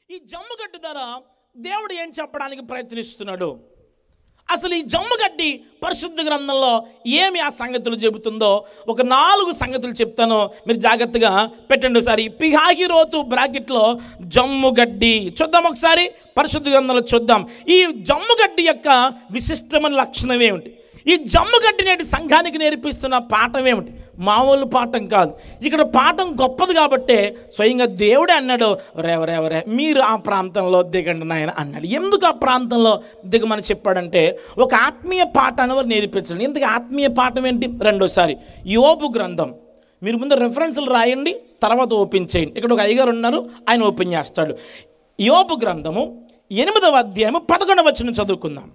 ఈ జమ్ముగడ్డి ద్వారా దేవుడు ఏం చెప్పడానికి ప్రయత్నిస్తున్నాడు? అసలు ఈ జమ్ముగడ్డి పరిశుద్ధ గ్రంథంలో ఏమి ఆ సంగతులు చెబుతుందో ఒక 4 సంగతులు చెప్తాను, మీరు జాగ్రత్తగా పెట్టండి. ఒకసారి పిహాహిరోతు బ్రాకెట్లో జమ్ముగడ్డి చూద్దాం. ఒకసారి పరిశుద్ధ గ్రంథంలో చూద్దాం. ఈ జమ్ముగడ్డి యొక్క విశిష్టమైన లక్షణం ఏమిటి? ఈ జమ్ముగడ్డి నేటి సంఘానికి నేర్పిస్తున్న పాఠం ఏమిటి? మామూలు పాఠం కాదు. ఇక్కడ పాఠం గొప్పది కాబట్టే స్వయంగా దేవుడే అన్నాడు, రేవరే మీరు ఆ ప్రాంతంలో దిగండి నాయన అన్నాడు. ఎందుకు ఆ ప్రాంతంలో దిగమని చెప్పాడంటే ఒక ఆత్మీయ పాఠాన్ని వారు నేర్పించండి. ఎందుకు ఆత్మీయ పాఠం ఏంటి? రెండోసారి యోబు గ్రంథం, మీరు ముందు రెఫరెన్స్లు రాయండి, తర్వాత ఓపెన్ చేయండి. ఇక్కడ ఒక అయ్యగారు ఉన్నారు, ఆయన ఓపెన్ చేస్తాడు. యోబు గ్రంథము 8వ అధ్యాయము 11వ వచనం చదువుకుందాం.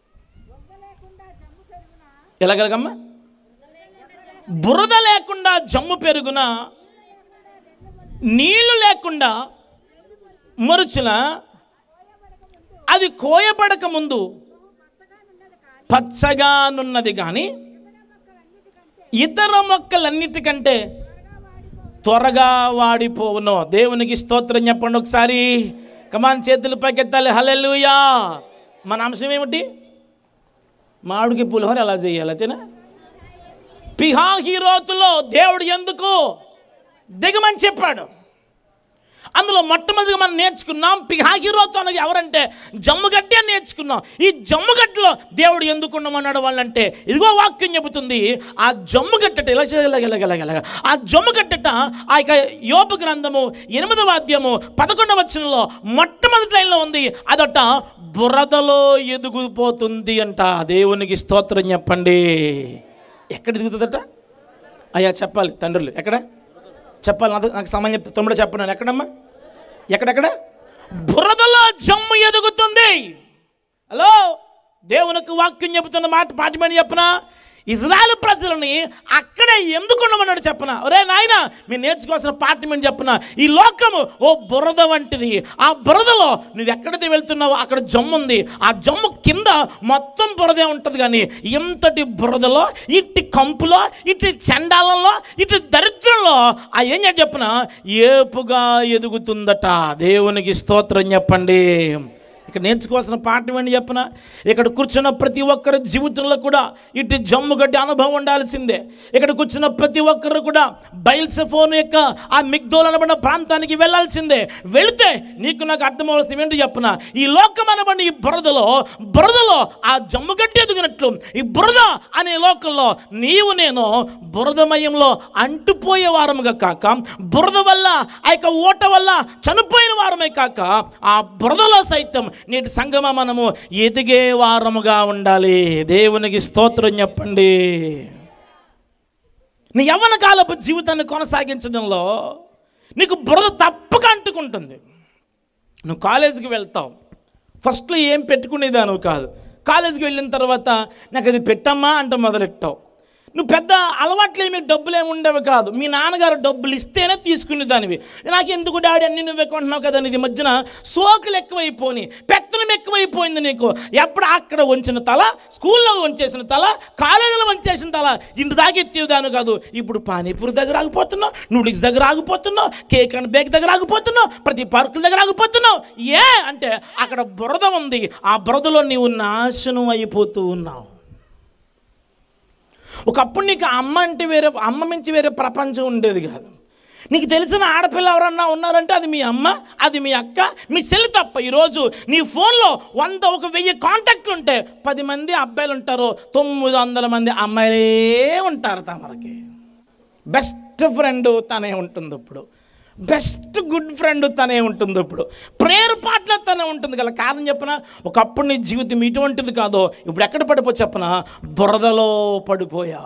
ఎలాగలగమ్మా? బురద లేకుండా జమ్ము పెరుగున, నీళ్లు లేకుండా మరుచుల, అది కోయబడక ముందు పచ్చగానున్నది కానీ ఇతర మొక్కలన్నిటికంటే త్వరగా వాడిపోవును. దేవునికి స్తోత్రం చెప్పండి ఒకసారి. కమాన్, చేతులు పైకెత్తాలి. హల్లెలూయా. మన అంశం ఏమిటి? మామిడికి పులిహోర ఎలా చేయాలి అంతేనా? పిహాహిరోతులో దేవుడు ఎందుకు దిగమని చెప్పాడు? అందులో మొట్టమొదటిగా మనం నేర్చుకున్నాం పిహాహిరోతు అనగా ఎవరంటే జమ్ముగడ్డి అని నేర్చుకున్నాం. ఈ జమ్ముగడ్డలో దేవుడు ఎందుకు ఉండమన్నాడు వాళ్ళంటే ఇదిగో వాక్యం చెబుతుంది. ఆ జమ్ముగడ్డట ఇలా ఆ జమ్ముగడ్డట ఆ యొక్క యోబు గ్రంథము 8వ అధ్యాయము 11వ వచనంలో మొట్టమొదటి లైన్లో ఉంది. అదట బురదలో ఎదుగుపోతుంది అంట. దేవునికి స్తోత్రం చెప్పండి. ఎక్కడ ఎదుగుతుందట? అయ్యా చెప్పాలి తండ్రులు, ఎక్కడ చెప్పాలి? నాకు సమయం చెప్తే తమ్ముడు చెప్పను. ఎక్కడమ్మా? ఎక్కడెక్కడ? బురదలో జమ్ము ఎదుగుతుంది. హలో, దేవునికి వాక్యం చెబుతున్న పాఠమని చెప్పనా? ఇజ్రాయెల్ ప్రజలని అక్కడే ఎందుకు ఉండమన్నాడు చెప్పనా? ఒరే నాయన, మీరు నేర్చుకోవాల్సిన పాఠం అని చెప్పనా? ఈ లోకము ఓ బురద వంటిది. ఆ బురదలో నువ్వు ఎక్కడికి వెళ్తున్నావో అక్కడ జమ్ము ఉంది. ఆ జమ్ము కింద మొత్తం బురదే ఉంటుంది. కానీ ఇంతటి బురదలో, ఇట్టి కంపులో, ఇటు చండాలంలో, ఇటు దరిద్రంలో ఆ ఏం చెప్పనా ఏపుగా ఎదుగుతుందట. దేవునికి స్తోత్రం చెప్పండి. ఇక్కడ నేర్చుకోవాల్సిన పాఠం ఏంటి చెప్పనా? ఇక్కడ కూర్చున్న ప్రతి ఒక్కరి జీవితంలో కూడా ఇటు జమ్ముగడ్డి అనుభవం ఉండాల్సిందే. ఇక్కడ కూర్చున్న ప్రతి ఒక్కరు కూడా బయల్సెఫోను యొక్క ఆ మిగ్దోల్ అనబడిన ప్రాంతానికి వెళ్ళాల్సిందే. వెళితే నీకు నాకు అర్థమవలసింది ఏంటి చెప్పనా? ఈ లోకం అనబడిన ఈ బురదలో ఆ జమ్ముగడ్డి ఎదుగునట్లు ఈ బురద అనే లోకంలో నీవు నేను బురదమయంలో అంటుపోయే వారముగా కాక, బురద వల్ల ఆ యొక్క ఓట వల్ల చనిపోయిన వారమే కాక, ఆ బురదలో సైతం నేటి సంగమ మనము ఎదిగే వారముగా ఉండాలి. దేవునికి స్తోత్రం చెప్పండి. నీ యవ్వన కాలపు జీవితాన్ని కొనసాగించడంలో నీకు బురద తప్పక అంటుకుంటుంది. నువ్వు కాలేజీకి వెళ్తావు, ఫస్ట్లో ఏం పెట్టుకునేదాను కాదు. కాలేజీకి వెళ్ళిన తర్వాత నాకు అది పెట్టమ్మా అంటే మొదలెట్టావు. నువ్వు పెద్ద అలవాట్లేమి డబ్బులేమి ఉండేవి కాదు. మీ నాన్నగారు డబ్బులు ఇస్తేనే తీసుకునే దానివి. నాకు ఎందుకు డాడీ అన్ని నువ్వే కొంటున్నావు కదా. ఇది మధ్యన సోకులు ఎక్కువైపోయి, పెత్తనం ఎక్కువైపోయింది నీకు. ఎప్పుడు అక్కడ వంచిన తల, స్కూల్లో వంచేసిన తల, కాలేజీలో వంచేసిన తల ఇంటి దాకా ఎత్తేదాను కాదు. ఇప్పుడు పానీపూరి దగ్గర ఆగిపోతున్నావు, నూడిల్స్ దగ్గర ఆగిపోతున్నావు, కేక్ అండ్ బేక్ దగ్గర ఆగిపోతున్నావు, ప్రతి పార్కుల దగ్గర ఆగిపోతున్నావు. ఏ అంటే అక్కడ బురద ఉంది. ఆ బురదలో నీవు నాశనం అయిపోతూ ఉన్నావు. ఒకప్పుడు నీకు అమ్మ మించి వేరే ప్రపంచం ఉండేది కాదు. నీకు తెలిసిన ఆడపిల్ల ఎవరన్నా ఉన్నారంటే అది మీ అమ్మ, అది మీ అక్క, మీ చెల్లి తప్ప. ఈరోజు నీ ఫోన్లో 1000 కాంటాక్ట్లు ఉంటే 10 మంది అబ్బాయిలు ఉంటారు, 900 మంది అమ్మాయిలే ఉంటారు. తమరికి బెస్ట్ ఫ్రెండ్ తనే ఉంటుంది. ఇప్పుడు బెస్ట్ గుడ్ ఫ్రెండ్ తనే ఉంటుంది. ఇప్పుడు ప్రేయర్ పార్ట్నర్ తనే ఉంటుంది కదా. కారణం చెప్పనా? ఒకప్పుడు నీ జీవితం ఇటువంటిది కాదో, ఇప్పుడు ఎక్కడ పడిపో చెప్పనా? బురదలో పడిపోయా.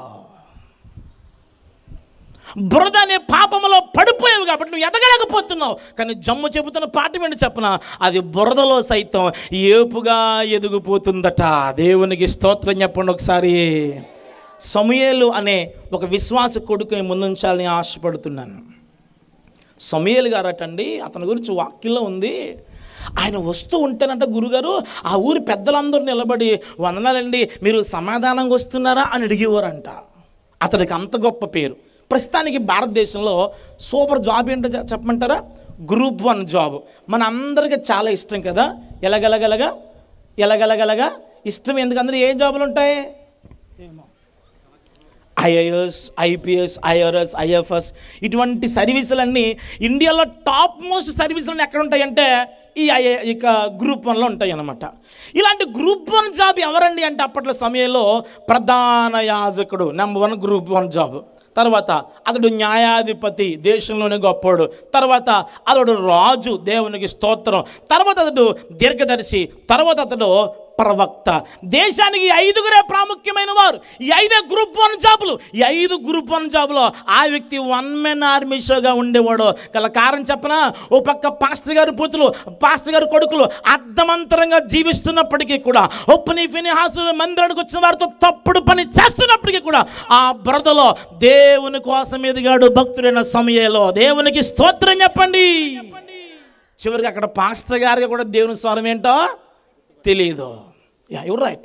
బురద అనే పాపములో పడిపోయావు కాబట్టి నువ్వు ఎదగలేకపోతున్నావు. కానీ జమ్ము చెబుతున్న పాఠం ఏంటి చెప్పనా? అది బురదలో సైతం ఏపుగా ఎదిగిపోతుందట. దేవునికి స్తోత్రం చెప్పండి ఒకసారి. సమూయేలు అనే ఒక విశ్వాస కొడుకుని ముందుంచాలని ఆశపడుతున్నాను. సమూయేలు గారటండి, అతని గురించి వాక్యంలో ఉంది. ఆయన వస్తూ ఉంటేనంట గురుగారు ఆ ఊరి పెద్దలందరూ నిలబడి వందనాలండి మీరు సమాధానంగా వస్తున్నారా అని అడిగేవారంట. అతనికి అంత గొప్ప పేరు. ప్రస్తుతానికి భారతదేశంలో సూపర్ జాబ్ ఏంటో చెప్పమంటారా? గ్రూప్ 1 జాబ్ మన అందరికీ చాలా ఇష్టం కదా. ఎలాగలగలగా ఇష్టం. ఎందుకంటే ఏ జాబులు ఉంటాయి? ఐఏఎస్, ఐపీఎస్, ఐఆర్ఎస్, ఐఎఫ్ఎస్ ఇటువంటి సర్వీసులన్నీ ఇండియాలో టాప్ మోస్ట్ సర్వీసులన్నీ ఎక్కడ ఉంటాయంటే ఇక గ్రూప్ 1లో ఉంటాయి అన్నమాట. ఇలాంటి గ్రూప్ 1 జాబ్ ఎవరండి అంటే అప్పట్లో సమయంలో ప్రధాన యాజకుడు నెంబర్ 1 గ్రూప్ 1 జాబ్. తర్వాత అతడు న్యాయాధిపతి, దేశంలోనే గొప్పోడు. తర్వాత అతడు రాజు, దేవునికి స్తోత్రం. తర్వాత అతడు దీర్ఘదర్శి. తర్వాత అతడు ప్రవక్త. దేశానికి 5గురే ప్రాముఖ్యమైన వారు. ఈ 5 గ్రూప్ 1 జాబులు. ఈ 5 గ్రూప్ 1 జాబులో ఆ వ్యక్తి 1 మెన్ ఆర్మీ షోగా ఉండేవాడు. గల కారణం చెప్పనా? ఓ పక్క పాస్టర్ గారి పూతులు, పాస్టర్ గారి కొడుకులు అర్థమంతరంగా జీవిస్తున్నప్పటికీ కూడా, ఒప్పుని ఫినిహాసు మందిరానికి వచ్చిన వారితో తప్పుడు పని చేస్తున్నప్పటికీ కూడా ఆ బురదలో దేవుని కోసం ఎదిగాడు భక్తుడైన సమయంలో. దేవునికి స్తోత్రం చెప్పండి. చివరికి అక్కడ పాస్టర్ గారికి కూడా దేవుని స్వరం ఏంటో తెలియదు. Your right.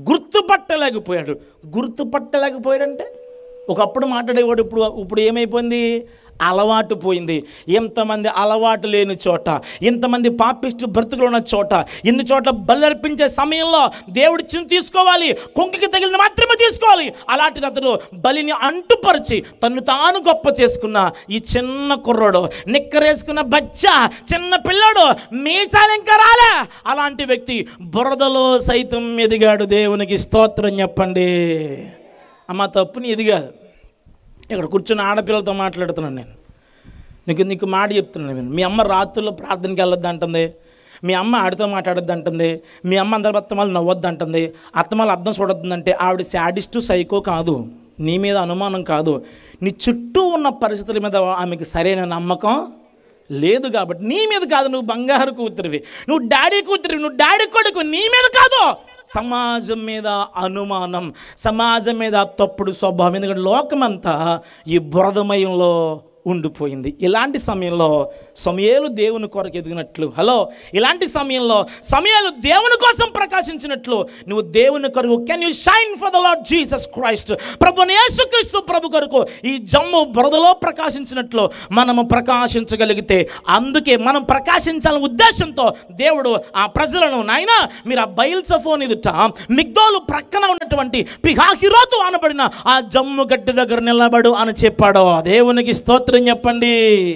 గుర్తుపట్టలేకపోయాడంటే ఒకప్పుడు మాట్లాడేవాడు, ఇప్పుడు ఏమైపోయింది? అలవాటు పోయింది. ఎంతమంది అలవాటు లేని చోట, ఎంతమంది పాపిష్టి బ్రతుకులు ఉన్న చోట, ఎన్ని చోట్ల బలర్పించే సమయంలో దేవుడి చిన్న తీసుకోవాలి, కొంకికి తగిలిన మాత్రమే తీసుకోవాలి. అలాంటిది అతడు బలిని అంటుపరిచి తను తాను గొప్ప చేసుకున్న ఈ చిన్న కుర్రోడు, నిక్కరేసుకున్న బచ్చా, చిన్న పిల్లోడు, మీసాలు ఇంకా రాలే, అలాంటి వ్యక్తి బురదలో సైతం ఎదిగాడు. దేవునికి స్తోత్రం చెప్పండి. అమ్మ తప్పుని ఎదిగాడు. ఇక్కడ కూర్చున్న ఆడపిల్లలతో మాట్లాడుతున్నాను నేను. నీకు మాట చెప్తున్నాను నేను. మీ అమ్మ రాత్రుల్లో ప్రార్థనకి వెళ్ళొద్దు అంటుంది, మీ అమ్మ ఆడితో మాట్లాడొద్దు అంటుంది, మీ అమ్మ అందరి అత్తమాలు నవ్వొద్దు అంటుంది, అత్తమాలు అర్థం చూడొద్దంటే ఆవిడ శాడిస్టు సైకో కాదు, నీ మీద అనుమానం కాదు, నీ చుట్టూ ఉన్న పరిస్థితుల మీద ఆమెకి సరైన నమ్మకం లేదు కాబట్టి నీ మీద కాదు. నువ్వు బంగారు కూతురివి, నువ్వు డాడీ కూతురివి, నువ్వు డాడీ కొడుకు, నీ మీద కాదు. సమాజం మీద అనుమానం, సమాజం మీద తప్పుడు స్వభావం. ఎందుకంటే లోకమంతా ఈ బురదమయంలో ఉండిపోయింది. ఇలాంటి సమయంలో సమూయేలు దేవుని కొరకు ఎదిగినట్లు, ఇలాంటి సమయంలో సమూయేలు దేవుని కోసం ప్రకాశించినట్లు నువ్వు దేవుని కొరకు can you shine for the Lord Jesus Christ, ప్రభువైన యేసుక్రీస్తు ప్రభు కొరకు ఈ జమ్ము బురదలో ప్రకాశించినట్లు మనము ప్రకాశించగలిగితే, అందుకే మనం ప్రకాశించాలనే ఉద్దేశంతో దేవుడు ఆ ప్రజలను, నాయనా మీరు ఆ బయల్సెఫోన్ ఎదుట మిగ్దోలు ప్రక్కన ఉన్నటువంటి పిహాహిరోతు అనబడిన ఆ జమ్ము గడ్డి దగ్గర నిలబడు అని చెప్పాడు. దేవునికి స్తోత్రం చెప్పండి.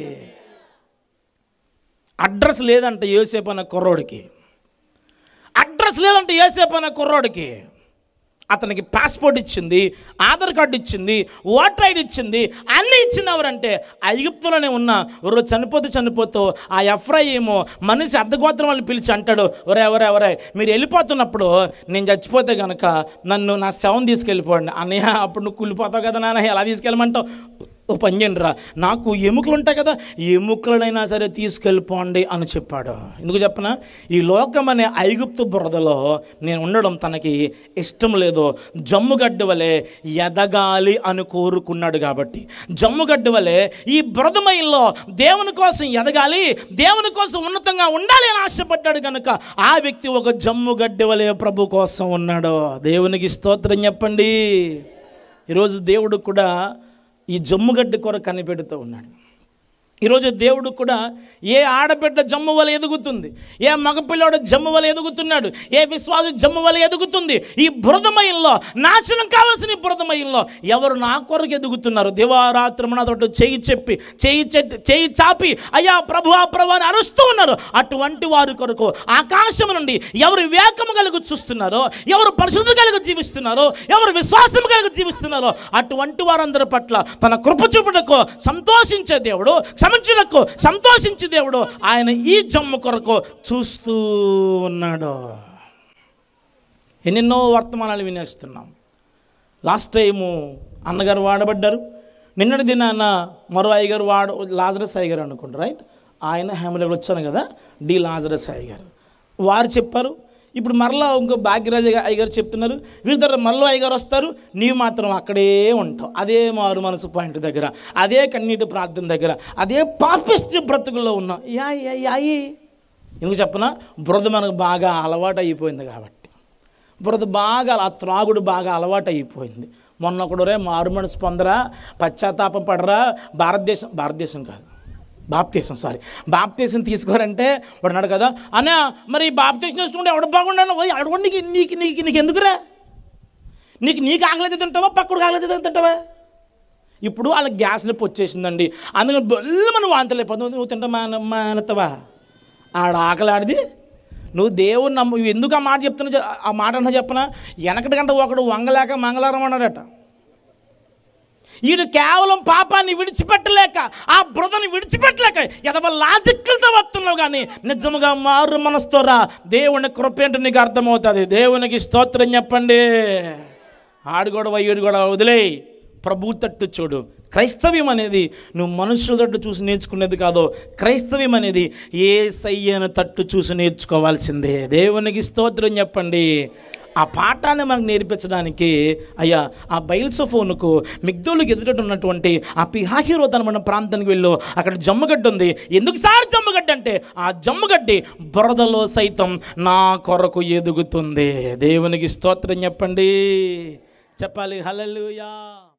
అడ్రస్ లేదంటే యోసేపు అనే కుర్రోడికి, అతనికి పాస్పోర్ట్ ఇచ్చింది, ఆధార్ కార్డు ఇచ్చింది, ఓటర్ ఐడి ఇచ్చింది, అన్నీ ఇచ్చింది. ఎవరంటే ఐగుప్తులోనే ఉన్న రోజు చనిపోతూ ఆ ఎఫ్రాయిము మనిషి అర్ధగోత్రం వాళ్ళని పిలిచి అంటాడు, ఎవరే మీరు వెళ్ళిపోతున్నప్పుడు నేను చచ్చిపోతే కనుక నా శవం తీసుకెళ్ళిపోండి. అన్నయ్య అప్పుడు నువ్వు కూలిపోతావు కదా నాన్న, ఎలా తీసుకెళ్ళమంటావు? ఓ పని చేయండి రా, నాకు ఎముకలు ఉంటాయి కదా, ఎముకలనైనా సరే తీసుకెళ్ళిపోండి అని చెప్పాడు. ఎందుకు చెప్పనా? ఈ లోకం అనే ఐగుప్తు బురదలో నేను ఉండడం తనకి ఇష్టం లేదు. జమ్ముగడ్డి వలె ఎదగాలి అని కోరుకున్నాడు కాబట్టి, జమ్ముగడ్డి వలె ఈ బురదమయంలో దేవుని కోసం ఎదగాలి, దేవుని కోసం ఉన్నతంగా ఉండాలి అని ఆశపడ్డాడు కనుక ఆ వ్యక్తి ఒక జమ్ముగడ్డి వలె ప్రభు కోసం ఉన్నాడు. దేవునికి స్తోత్రం చెప్పండి. ఈరోజు దేవుడు కూడా ఈ జమ్ముగడ్డి కొరకు కనిపెడుతూ ఉన్నాడు. ఈరోజు దేవుడు కూడా ఏ ఆడబిడ్డ జమ్ము వల్ల ఎదుగుతుంది, ఏ మగపిల్లాడు జమ్ము వల్ల ఎదుగుతున్నాడు, ఏ విశ్వాసం జమ్ము వల్ల ఎదుగుతుంది. ఈ బురదమయంలో, నాశనం కావాల్సిన ఈ బురదమయంలో ఎవరు నా కొరకు ఎదుగుతున్నారు? దివారాత్రము నాతో చేయి చాపి అయ్యా ప్రభు అని అరుస్తూ ఉన్నారు. అటువంటి వారి కొరకు ఆకాశం నుండి ఎవరు వివేకము కలిగి చూస్తున్నారో, ఎవరు పరిశుద్ధత కలిగి జీవిస్తున్నారో, ఎవరు విశ్వాసం కలిగి జీవిస్తున్నారో అటువంటి వారందరి పట్ల తన కృప చూపుటకు సంతోషించే దేవుడు, క్షమించుటకు సంతోషించే దేవుడు ఆయన ఈ జమ్ము కొరకు చూస్తూ ఉన్నాడు. ఎన్నెన్నో వర్తమానాలు వినేస్తున్నాం. లాస్ట్ టైము అన్నగారు వాడబడ్డారు, నిన్నటి దినాన మరో అయ్యగారు లాజరస్ అయ్యగారు అనుకుంటారు, రైట్? ఆయన హేమలో వచ్చాను కదా, డి లాజరస్ అయ్యగారు వారు చెప్పారు. ఇప్పుడు మరలా ఇంకో భాగ్యరాజు అయ్యగారు చెప్తున్నారు, వీళ్ళ మరలో అయ్యగారు వస్తారు, నీవు మాత్రం అక్కడే ఉంటావు, అదే మారు మనసు పాయింట్ దగ్గర, అదే కన్నీటి ప్రార్థన దగ్గర, అదే పాపిష్టి బ్రతుకుల్లో ఉన్నావు. యాయి ఎందుకు చెప్పనా? బురద మనకు బాగా అలవాటు అయిపోయింది కాబట్టి, ఆ త్రాగుడు బాగా అలవాటు అయిపోయింది. మొన్న ఒకడు మారు మనసు పొందరా, పశ్చాత్తాపం పడరా, భారతదేశం కాదు, బాప్తీసం తీసుకోరంటే వాడు అన్నాడు కదా అన్న, మరి బాప్తీసం వేసుకుంటే ఎవడు బాగుండాను అడుగు, నీకు నీకు నీకు నీకు ఎందుకురా? నీకు ఆకలితే తింటావా, పక్కడికి ఆకలితే తింటావా? ఇప్పుడు వాళ్ళ గ్యాస్ నొప్పి వచ్చేసిందండి, అందుకని బొల్లు మనం వాంతలేకపోతుంది. నువ్వు తింటా మానతావా? ఆడ ఆకలి ఆడిది. నువ్వు దేవుని నమ్ము. ఎందుకు ఆ మాట చెప్తున్నా, ఆ మాట అన్నా చెప్పనా? వెనకటి గంట ఒకడు వంగలేక మంగళవారం అన్నాడట. వీడు కేవలం పాపాన్ని విడిచిపెట్టలేక, ఆ బ్రదర్ని విడిచిపెట్టలేక ఎదవ లాజిక్కలతో వస్తున్నావు. కానీ నిజముగా మారు మనసుతో రా, దేవుని కృప ఏంటో నీకు అర్థమవుతుంది. దేవునికి స్తోత్రం చెప్పండి. ఆడు గొడవ ఈడు గొడవ వదిలేయి, ప్రభు తట్టు చూడు. క్రైస్తవ్యం అనేది నువ్వు మనుషుల తట్టు చూసి నేర్చుకునేది కాదు. క్రైస్తవ్యం అనేది యేసయ్యను తట్టు చూసి నేర్చుకోవాల్సిందే. దేవునికి స్తోత్రం చెప్పండి. ఆ పాఠాన్ని మనకు నేర్పించడానికి అయ్యా ఆ బయల్సోఫోనుకు మిగ్దోలుకి ఎదుట ఉన్నటువంటి ఆ పిహాహిరోత్ మన ప్రాంతానికి వెళ్ళు. అక్కడ జమ్ముగడ్డ ఉంది. ఎందుకు సార్ జమ్ముగడ్డ అంటే, ఆ జమ్ముగడ్డి బురదలో సైతం నా కొరకు ఎదుగుతుంది. దేవునికి స్తోత్రం చెప్పండి. చెప్పాలి హల్లెలూయా.